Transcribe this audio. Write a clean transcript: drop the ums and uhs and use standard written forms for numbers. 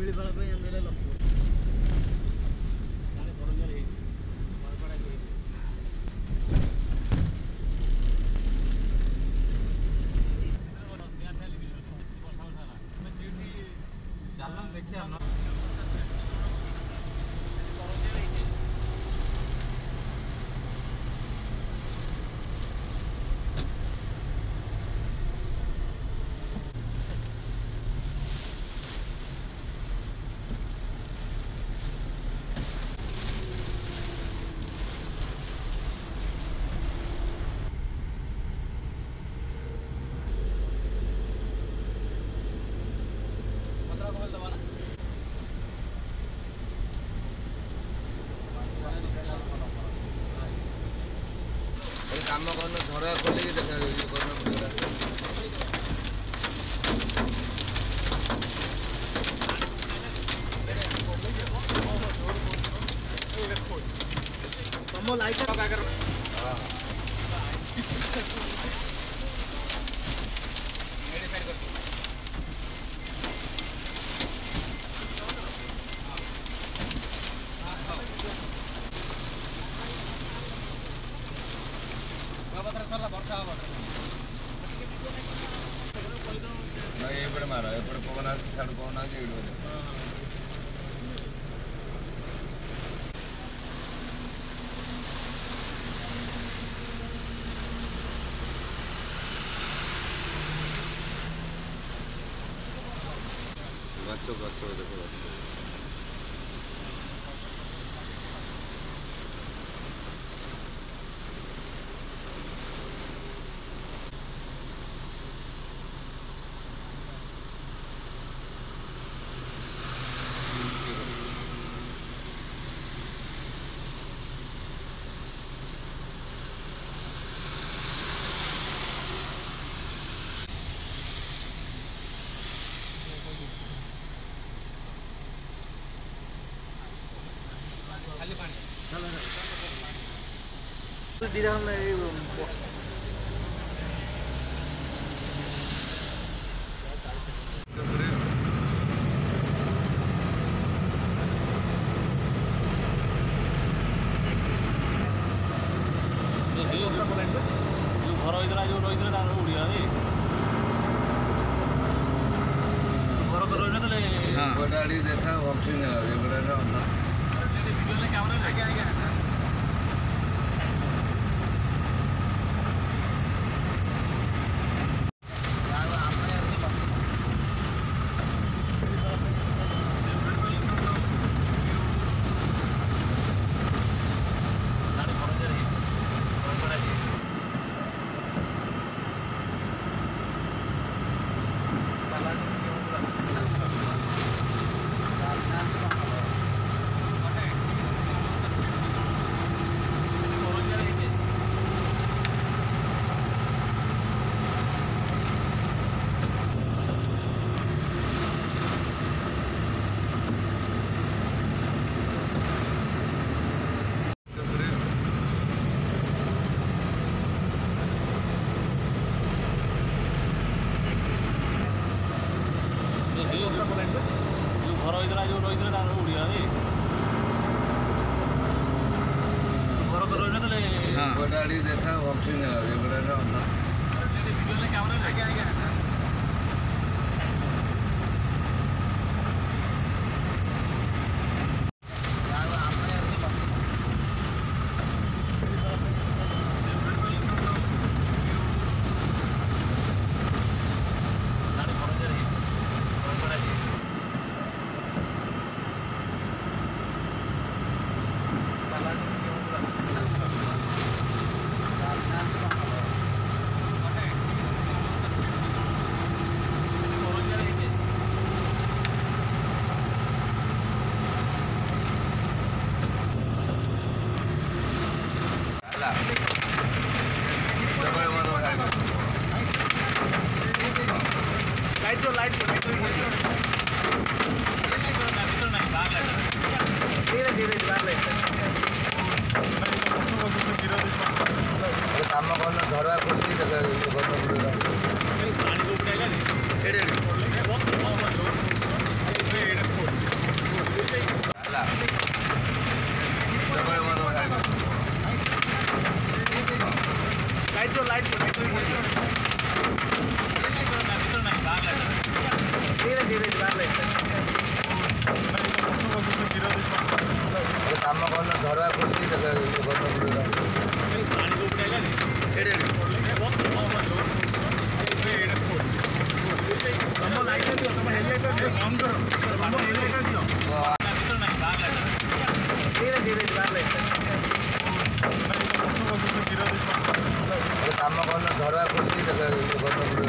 ଶିଳିପାଳ ପାଇଁ ଆମେ ଲକ୍ଷ୍ୟ ଚାଲ ଦେଖିବା काम करना झड़ा खोलिक देखा तुम लाइट सरला वर्षा हम एपटे मार एपटे पवन छाड़ पवन गच गच देखो घर होता जो रही उड़िया घर देखा कैमरा घर होता जो रही उड़िया घर देखा कैमरा काम करना झड़ा खोलिक दियो लाइट दियो धीरे धीरे बाहर लाइट काम करना झड़वा खोल तुम लाइट दियो तुम हेडलाइट दियो कम करो तुम हेडलाइट दियो धीरे धीरे बाहर लाइट काम करना झड़वा खोल